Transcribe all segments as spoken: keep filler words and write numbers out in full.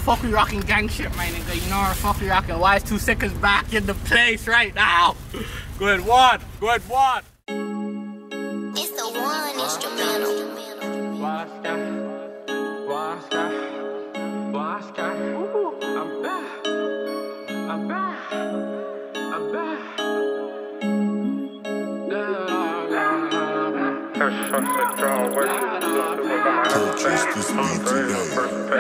fuck we rocking gang shit, my nigga. You know what fuck we rocking. Why is two seconds back in the place right now? Good one, good one. It's the one instrumental. Watch that, watch that, watch that. I'm back, I'm back, I'm back. Purchase this beat today.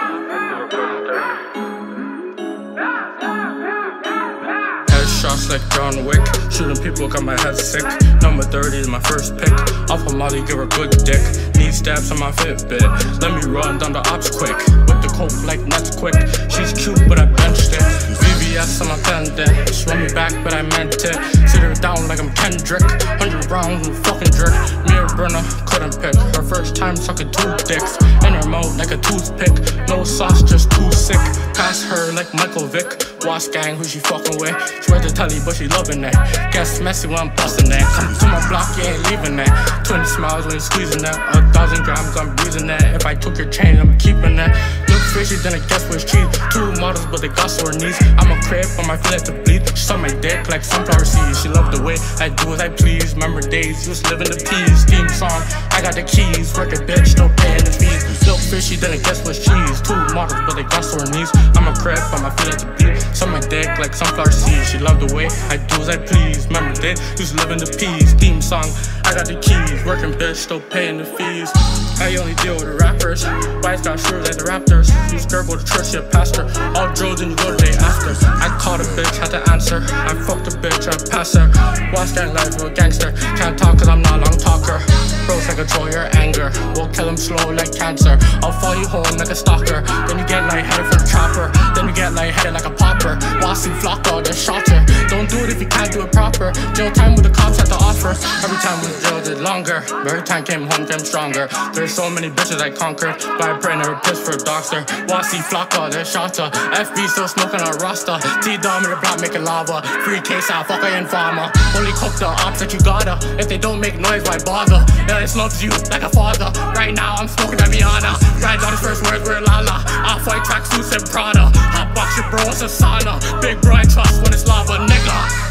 Headshots like John Wick, shooting people got my head sick. Number thirty is my first pick. Off of Molly, give her good dick. Need stabs on my Fitbit. Let me run down the ops quick. With the coke like nuts quick. She's cute, but I benched it. V V S on my pendant. Swung me back, but I meant it. Sit her down like I'm Kendrick. Hundred rounds and fucking jerk. Mirror burner, couldn't pick. Her first time sucking two dicks. In her mouth like a toothpick. No sauce, just too sick. Pass her like Michael Vick. Wasp gang, who she fucking with. She read the telly, but she loving it. Gets messy when I'm busting that. Come to my block, you ain't leaving that. Twenty smiles when you squeezing that. A thousand grams, I'm breezing that. If I took your chain, I'm keeping that. Look fishy, then I guess what's cheese. Two models, but they got sore knees. I'm a crib, but my feelings to bleed. She saw my dick like sunflower seeds. She loved the way I do as I please. Remember days, just living the peas. Theme song, I got the keys. Work a bitch, no paying the fees. Look fishy, then I guess what's cheese. Two models, but they got sore knees. I'm a crib, but my feelings to bleed. Saw my dick like sunflower seeds. She loved the way I do as I please. Remember days, just living the peas. Theme song, I got the keys. Working bitch, still paying the fees. I only deal with the rappers. Wife got sure like the Raptors. You skirt go to church, you pastor. All drugs and you go the day after. I caught a bitch, had to answer. I fucked a bitch, I pass her. Watch gang life with a gangster. Can't talk cause I'm not a long talker. Bros can control your anger. We'll kill him slow like cancer. I'll follow you home like a stalker. Then you get lightheaded from the chopper. Then you get lightheaded like a popper. Wassy flock all the shotter. Don't do it if you can't do it proper. Jail time with the cops had to offer. Every time with jail did longer. But every time came home came stronger. There's so many bitches I conquered. But I pray never piss for a doctor. Wassy flock all the shotter. F B still smoking on Rasta. T-Dom in the block making lava. Free case out, fuck a informer. Only cook the ops that you gotta. If they don't make noise, why bother? Yeah, it snubs you like a father. Right now I'm smoking that Miana. Right on his first words were Lala. Off-white tracksuits and Prada. Hot box your bro, it's a sauna. Big bro I trust when it's lava, nigga.